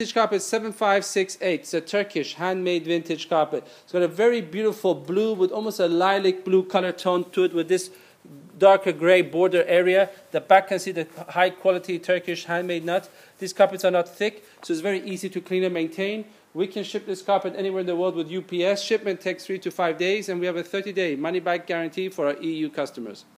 Vintage carpet 7568. It's a Turkish handmade vintage carpet. It's got a very beautiful blue with almost a lilac blue color tone to it with this darker gray border area. The back can see the high quality Turkish handmade nuts. These carpets are not thick, so it's very easy to clean and maintain. We can ship this carpet anywhere in the world with UPS. Shipment takes 3 to 5 days, and we have a 30-day money-back guarantee for our EU customers.